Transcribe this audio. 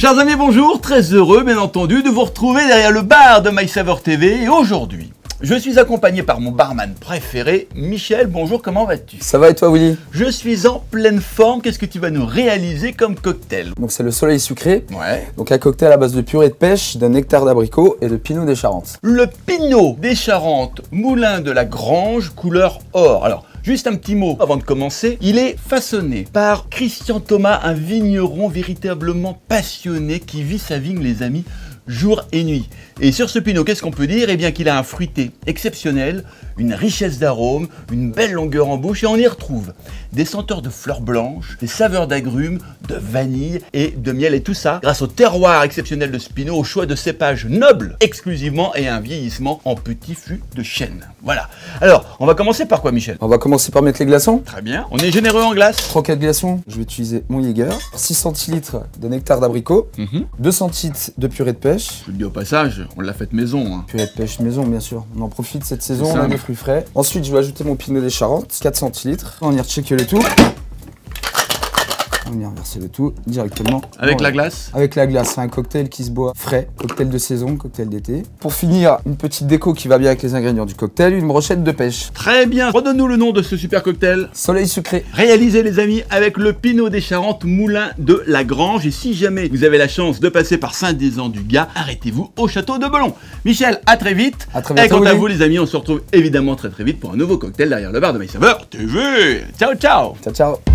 Chers amis, bonjour, très heureux bien entendu de vous retrouver derrière le bar de MySaveur TV. Et aujourd'hui, je suis accompagné par mon barman préféré, Michel. Bonjour, comment vas-tu? Ça va et toi, Willy? Je suis en pleine forme. Qu'est-ce que tu vas nous réaliser comme cocktail? Donc c'est le soleil sucré. Ouais. Donc un cocktail à base de purée de pêche, de nectar d'abricot et de pinot des Charentes. Le Pinot des Charentes, moulin de la Grange, couleur or. Alors, juste un petit mot avant de commencer. Il est façonné par Christian Thomas, un vigneron véritablement passionné qui vit sa vigne, les amis, jour et nuit. Et sur ce Pinot, qu'est-ce qu'on peut dire? Eh bien qu'il a un fruité exceptionnel, une richesse d'arômes, une belle longueur en bouche et on y retrouve des senteurs de fleurs blanches, des saveurs d'agrumes, de vanille et de miel et tout ça grâce au terroir exceptionnel de ce Pinot, au choix de cépages nobles exclusivement et un vieillissement en petit fût de chêne. Voilà. Alors, on va commencer par quoi, Michel? On va commencer par mettre les glaçons. Très bien. On est généreux en glace. 3-4 glaçons, je vais utiliser mon Jäger. 6 centilitres de nectar d'abricot. 2 centilitres de purée de pêche. Je le dis au passage, on l'a faite maison. Hein. Purée de pêche maison, bien sûr. On en profite cette saison, C'est on a ça. des fruits frais. Ensuite, je vais ajouter mon Pinot des Charentes, 4 centilitres. On y recheck le tout. On y reverser le tout directement. Avec dans la glace. Avec la glace, c'est un cocktail qui se boit frais, cocktail de saison, cocktail d'été. Pour finir, une petite déco qui va bien avec les ingrédients du cocktail, une brochette de pêche. Très bien. Redonne-nous le nom de ce super cocktail. Soleil sucré. Réalisé les amis avec le Pinot des Charentes, moulin de la Grange. Et si jamais vous avez la chance de passer par Saint-Dézan-du-Gard, arrêtez-vous au château de Belon. Michel, à très vite. À très Et bientôt, quant à Willy. vous les amis, on se retrouve évidemment très vite pour un nouveau cocktail derrière le bar de MySaveur TV. Ciao ciao. Ciao, ciao.